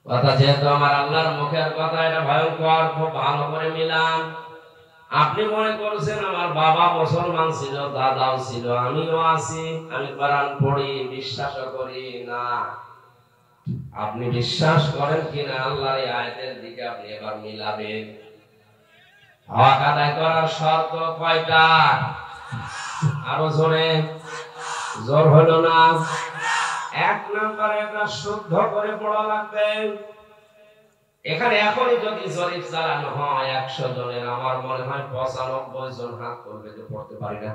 কথা যেহেতু আমার আল্লাহর মুখের কথা, এটা ভয়ঙ্কর, খুব ভালো করে মিলান। আপনি মনে করছেন আমার বাবা মুসলমান ছিল, দাদাও ছিল, আমিও আছি, আমি কোরআন পড়ি, বিশ্বাসও করি না। আপনি বিশ্বাস করেন কিনা আল্লাহর এই আয়াতের দিকে আপনি এবার মিলাবেন। হক আদায় করার শর্ত কয়টা? আরো জোরে, জোর হলো না। এক নম্বরে এটা শুদ্ধ করে পড়া লাগবে। এখানে এখনই যদি জরিপ চালানো হয় 100 জনের, আমার মনে হয় 95 জন হাত করবে যে পড়তে পারি না।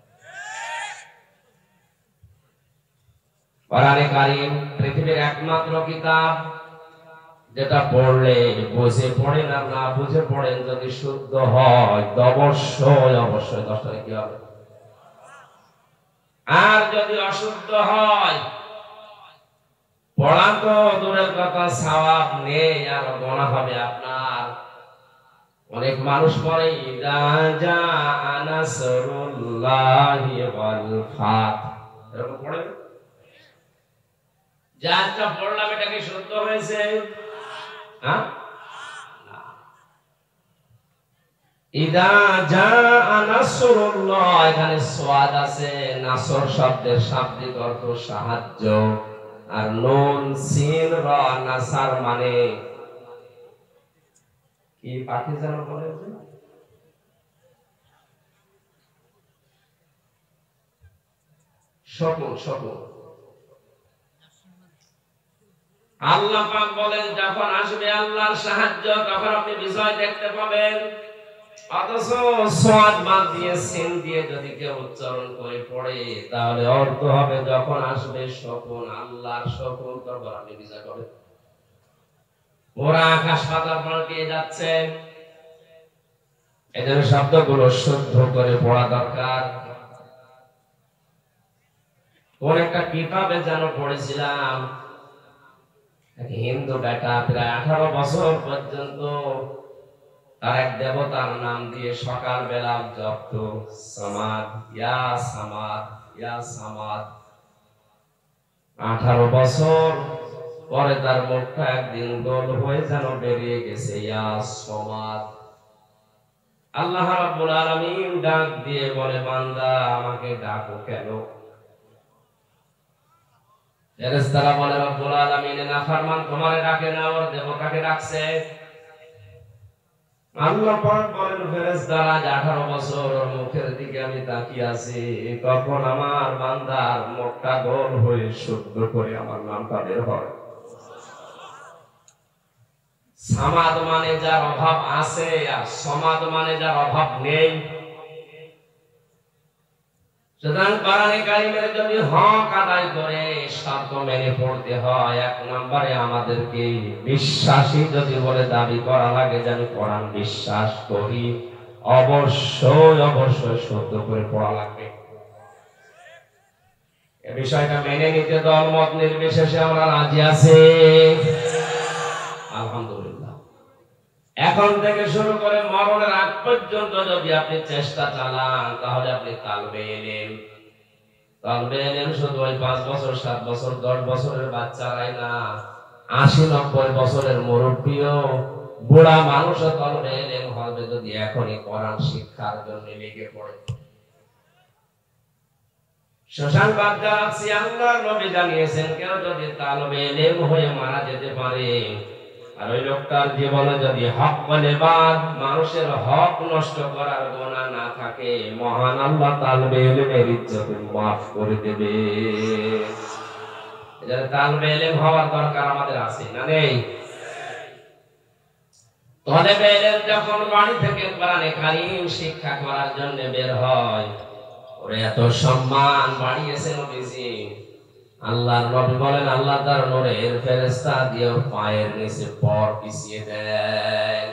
কোরআনে কারীম পৃথিবীর একমাত্র কিতাব যেটা পড়লে বুঝে পড়েন আর না বুঝে পড়েন, যদি শুদ্ধ হয় অবশ্যই অবশ্যই 10 টাকা কি হবে। আর যদি অশুদ্ধ হয়, পড়া তো দূরের কথা, সওয়াব নেই, আর গোনা হবে আপনার। অনেক মানুষ পড়ে ইদা জাআ নাসরুল্লাহি ওয়াল ফাত, এরকম পড়ে। যারটা পড়লাম এটা কি শুদ্ধ হয়েছে? হ্যাঁ, ইদা জাআ নাসরুল্লাহ, এখানে সোয়াদ আছে। নাসর শব্দের শাব্দিক অর্থ সাহায্য, আর নুন সিন রা নাসার মানে কি? পাখি যেন বলে শকুন, শকুন। আল্লাহ পাক বলেন যখন আসবে আল্লাহর সাহায্য তখন আপনি বিজয় দেখতে পাবেন। অথচ সোয়াদ বাদ দিয়ে সিন দিয়ে যদি কেউ উচ্চারণ করে পড়ে, তাহলে অর্থ হবে যখন আসবে শকুন, আল্লাহর শকুন, তখন আপনি বিজয় পাবেন। ওরা আকাশ পাতাল পাল্টিয়ে যাচ্ছে। এজন্য শব্দগুলো শুদ্ধ করে পড়া দরকার। কোন একটা কিতাবে যেন পড়েছিলাম, হিন্দু বেটা প্রায় 18 বছর পর্যন্ত তার এক দেবতার নাম দিয়ে সকাল বেলা জপত, সামাদ ইয়া সামাদ ইয়া সামাদ। 18 বছর পরে তার মুখটা একদিন গোল হয়ে যেন বেরিয়ে গেছে ইয়া সামাদ। আল্লাহ রাব্বুল আলামিন ডাক দিয়ে বলে, বান্দা আমাকে ডাকো কেন? ফেরেশতারা বলে, রব্বুল আলামিনের নাফরমান তোমারে ডাকে না, ওর দেবতাকে ডাকছে। আল্লাহ পাক বলেন, ফেরেশতারা 18 বছর ওর মুখের দিকে আমি তাকিয়ে আছি, তখন আমার বান্দার মুখটা গোল হয়ে শুদ্ধ করে আমার নামটা বের হয়। সামাদ মানে যার অভাব আছে, আর সমাদ মানে যার অভাব নেই। সুতরাং কোরআনে কারীমের যদি হক আদায় করে শর্ত মেনে পড়তে হয়, এক নম্বরে আমাদেরকে বিশ্বাসী যদি বলে দাবি করা লাগে যে আমি কোরআন বিশ্বাস করি, অবশ্যই অবশ্যই শুদ্ধ করে পড়া লাগবে। এই বিষয়টা মেনে নিতে দলমত নির্বিশেষে আমরা রাজি আছি, আলহামদুলিল্লাহ। এখন থেকে শুরু করে মরণের আগ পর্যন্ত যদি আপনি চেষ্টা চালান, তাহলে আপনি তালবে এলেন। তালবে এলেন শুধু ওই 5 বছর 7 বছর 10 বছরের বাচ্চারাই না, 80-90 বছরের মুরব্বীও, বুড়া মানুষও তালবে এলেন হবে যদি এখনই কোরআন শিক্ষার জন্য লেগে পড়ে। সুসংবাদ জানাচ্ছি, আল্লাহর নবী জানিয়েছেন, কেউ যদি তালবে এলেম হয়ে মারা যেতে পারে, আর ওই লোকটার জীবনে যদি হক বলে বাদ মানুষের হক নষ্ট করার গুনাহ না থাকে, মহান আল্লাহ তালবে ইলমের ইজ্জত মাফ করে দেবে। এজন্য তালবে ইলম হওয়ার দরকার আমাদের আছে না নেই? তালেবে ইলম যখন বাড়ি থেকে কোরআনে কারীম শিক্ষা করার জন্য বের হয়, ওরে এত সম্মান বাড়িয়েছে নবীজি। আল্লাহর নবী বলেন, আল্লাহ তার নূরের ফেরেশতা দিয়ে পায়ের নিচে পর পিছিয়ে দেন।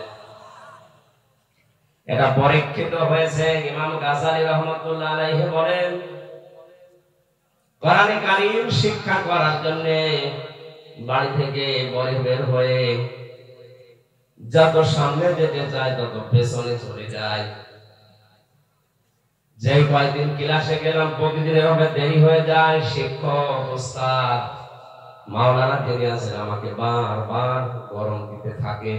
এটা পরীক্ষিত হয়েছে। ইমাম গাযালী রাহমাতুল্লাহ আলাইহি বলেন, কোরআনে কারীম শিক্ষা করার জন্য বাড়ি থেকে বের হয়ে যত সামনে যেতে চায় তত পেছনে চলে যায়। যে কয়েকদিন ক্লাসে গেলাম প্রতিদিন এভাবে দেরি হয়ে যায়, শিক্ষক ওস্তাদ মাওলানা যিনি আছেন আমাকে বারবার গরম দিতে থাকে।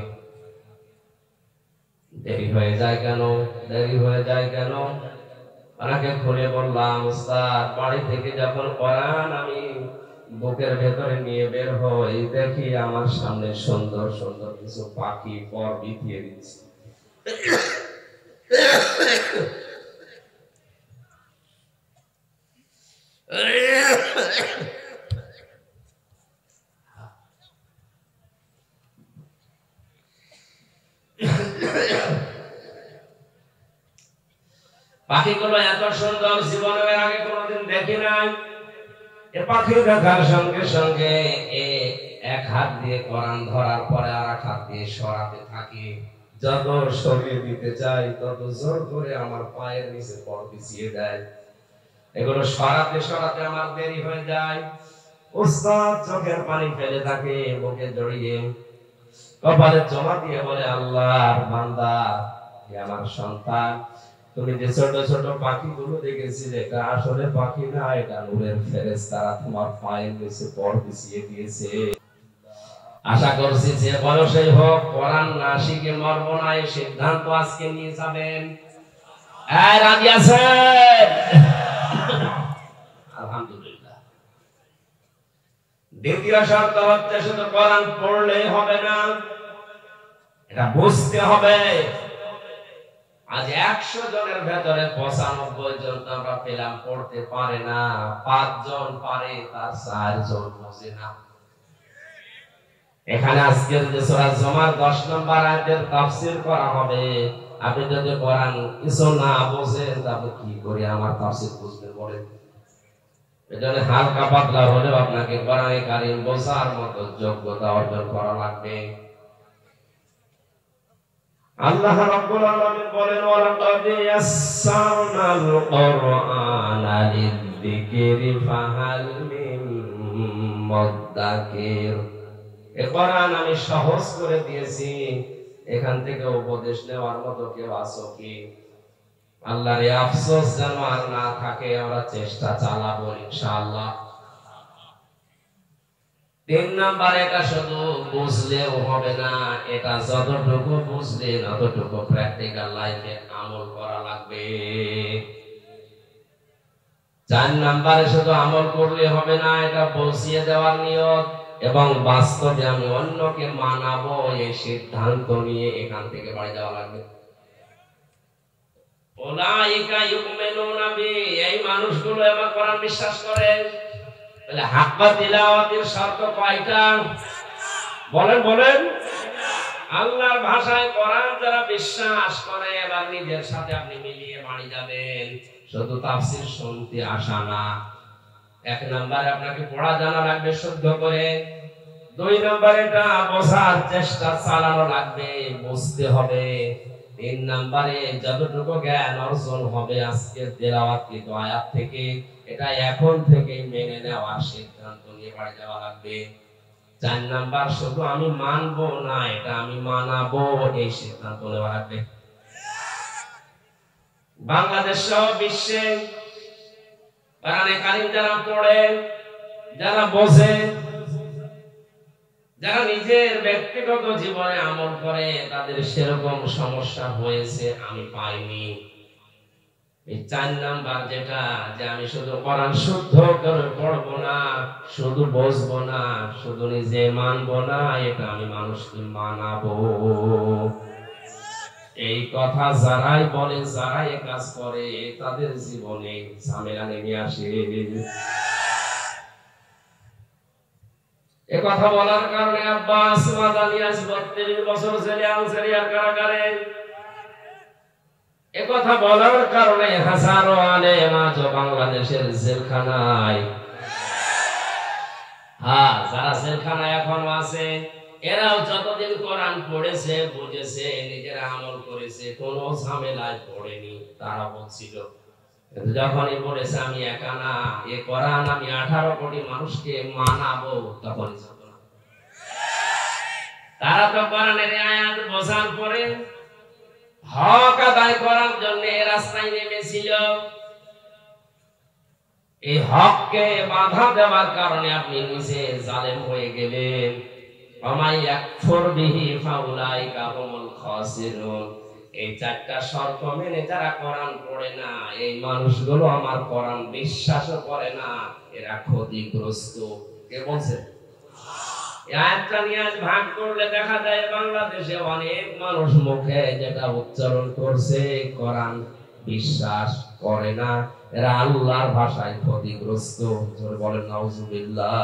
দেরি হয়ে যায় কেন, দেরি হয়ে যায় কেন? ওনাকে খুলে বললাম, উস্তাদ বাড়ি থেকে যখন কোরআন আমি বুকের ভেতরে নিয়ে বের হই, দেখি আমার সামনে সুন্দর সুন্দর কিছু পাখি পর বিছিয়ে দিচ্ছে। পাখিগুলো এত সুন্দর জীবনের আগে কোনোদিন দেখি নাই। এ পাখি দেখার সঙ্গে সঙ্গে এক হাত দিয়ে কোরআন ধরার পরে আর এক হাত দিয়ে সরাতে থাকি। যত সরিয়ে দিতে চাই তত জোর করে আমার পায়ের নিচে পড় বিছিয়ে দেয়। এগুলো সরাতে সরাতে আমার দেরি হয়ে যায়। উস্তাদ চোখের পানি ফেলে থাকে, বুকে জড়িয়ে কপালে জমা দিয়ে বলে, আল্লাহর বান্দা, হে আমার সন্তান, তুমি যে ছোট ছোট পাখিগুলো দেখেছিলে এটা আসলে পাখি না, এটা নূরের ফেরেশতারা তোমার পায়ের নিচে পড় বিছিয়ে দিয়েছে। আশা করছি যে বয়সেই হোক কোরআন না শিখে মরব না, এই সিদ্ধান্ত আজকে নিয়ে যাবেন। রাজি আছেন? আলহামদুলিল্লাহ। দ্বিতীয় শর্ত হচ্ছে শুধু কোরআন পড়লেই হবে না, এটা বুঝতে হবে। আজ 100 জনের ভেতরে 95 জন আমরা পেলাম পড়তে পারে না, 5 জন পারে, তার 4 জন বোঝে না। এখানে আজকের যে সূরা জুমার 10 নম্বর আয়াতের তাফসীর করা হবে, আপনি যদি কোরআন কিছু না বোঝেন তবে কি করে আমার তাফসীর বুঝবেন বলেন? এজন্য হালকা পাতলা হলেও আপনাকে কোরআনে কারীম বোঝার মতো যোগ্যতা অর্জন করা লাগবে। আল্লাহ রাব্বুল আলামিন বলেন, ওয়ালাকাদ ইয়াসসারনাল কুরআনা লিয-যিকরি ফাহাল মিন মুদ্দাকির। এই কোরআন আমি সহজ করে দিয়েছি, এখান থেকে উপদেশ নেওয়ার মতো কেউ আছো কি? আল্লাহর এই আফসোস যেন আর না থাকে, আমরা চেষ্টা চালাবো ইনশাআল্লাহ। 3 নাম্বার, এটা শুধু বুঝলেও হবে না, এটা যতটুকু বুঝলেন ততটুকু প্র্যাকটিক্যাল লাইফে আমল করা লাগবে। 4 নাম্বারে শুধু আমল করলে হবে না, এটা পৌঁছিয়ে দেওয়ার নিয়ত এবং বাস্তবে আমি অন্যকে মানাবো এই সিদ্ধান্ত নিয়ে এখান থেকে বাড়ি যাওয়া লাগবে। উলাইকা ইউমিনুনা বি, এই মানুষগুলো আমার কোরআন বিশ্বাস করে। তাহলে হাক্কা তিলাওয়াতের শর্ত কয়টা? বলেন বলেন। আল্লাহর ভাষায় কোরআন যারা বিশ্বাস করে, এবার নিজের সাথে আপনি মিলিয়ে বাড়ি যাবেন। শুধু তাফসীর শুনতে আসা না। 1 নম্বরে আপনাকে পড়া জানা লাগবে শুদ্ধ করে। 2 নম্বরে এটা বোঝার চেষ্টা চালানো লাগবে, বুঝতে হবে। 3 নম্বরে যতটুকু জ্ঞান অর্জন হবে আজকের তেলাওয়াতকৃত আয়াত থেকে, এটা এখন থেকে মেনে নেওয়ার সিদ্ধান্ত নিয়ে বাড়ি যাওয়া লাগবে। 4 নাম্বার, শুধু আমি মানবো না, এটা আমি মানাবো, এই সিদ্ধান্ত নেওয়া লাগবে। বাংলাদেশ সহ বিশ্বে কোরআনে কারীম যারা পড়ে, যারা বোঝে, যারা নিজের ব্যক্তিগত জীবনে আমল করে, তাদের সেরকম সমস্যা হয়েছে আমি পাইনি। এই 4 নাম্বার যেটা, যে আমি শুধু কোরআন শুদ্ধ করে পড়বো না, শুধু বুঝবো না, শুধু নিজে মানবো না, এটা আমি মানুষকে মানাবো। এই কথা যারাই বলে, যারাই কাজ করে, তাদের জীবনে ঝামেলা নেমে আসে। এই কথা বলার কারণে আব্বাস মাদানী 32 বছর জেলে আলজেরিয়ার কারাগারে। এই কথা বলার কারণে হাজারো আলেম আজ বাংলাদেশের জেলখানায়। হ্যাঁ, যারা জেলখানায় এখনো আছে, এরাও যতদিন কোরআন পড়েছে, বুঝেছে, নিজেরা আমল করেছে, কোনো ঝামেলায় পড়েনি। তারা বলছিল, যখনই বলেছে আমি একা না, এ কোরআন আমি 18 কোটি মানুষকে মানাবো, তখনই ছিল না। তারা তো কোরআনের আয়াত বোঝার পরে হক আদায় করার জন্য রাস্তায় নেমেছিল। এই হককে বাধা দেওয়ার কারণে আপনি নিজে জালেম হয়ে গেলেন। আমায় ইয়াকফুর বিহি ফাউলাইকা হুমুল খাসিরুন। এই চারটা শর্ত মেনে যারা কোরআন পড়ে না, এই মানুষগুলো আমার কোরআন বিশ্বাসও করে না, এরা ক্ষতিগ্রস্ত। কে বলছে? এই আয়াতটা নিয়ে আজ ভাগ করলে দেখা যায় বাংলাদেশে অনেক মানুষ মুখে যেটা উচ্চারণ করছে কোরআন বিশ্বাস করে না, এরা আল্লাহর ভাষায় ক্ষতিগ্রস্ত। জোরে বলেন নাউজুবিল্লাহ।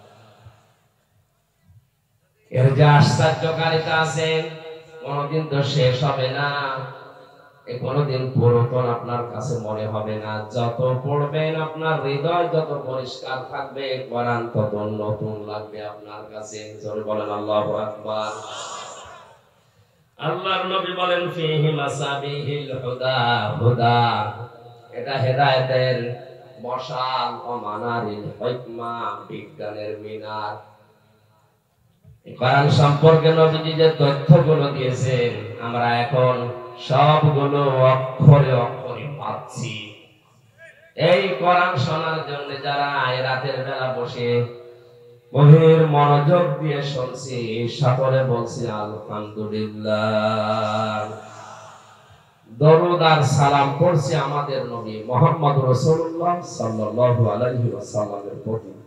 এর যে আশ্চর্যকারিতা আছে কোনদিন তো শেষ হবে না, কোনদিন পুরাতন আপনার কাছে মনে হবে না। যত পড়বেন আপনার হৃদয় যত পরিষ্কার থাকবে, কোরআন তত নতুন লাগবে আপনার কাছে। জোরে বলেন আল্লাহু আকবার। আল্লাহর নবী বলেন ফিহি মাসাবিহিল হুদা। হুদা এটা হেদায়েতের মশাল, ও মানারিল হিকমা বিজ্ঞানের মিনার। কোরআন সম্পর্কে নবীজি যে তথ্যগুলো দিয়েছেন আমরা এখন সবগুলো অক্ষরে অক্ষরে পাচ্ছি। এই কোরআন শোনার জন্য যারা রাতের বেলা বসে গভীর মনোযোগ দিয়ে শুনছি, সকলে বলছি আলহামদুলিল্লাহ। দরুদ আর সালাম পড়ছি আমাদের নবী মুহাম্মদ রাসূলুল্লাহ সাল্লাল্লাহু আলাইহি ওয়াসাল্লামের প্রতি।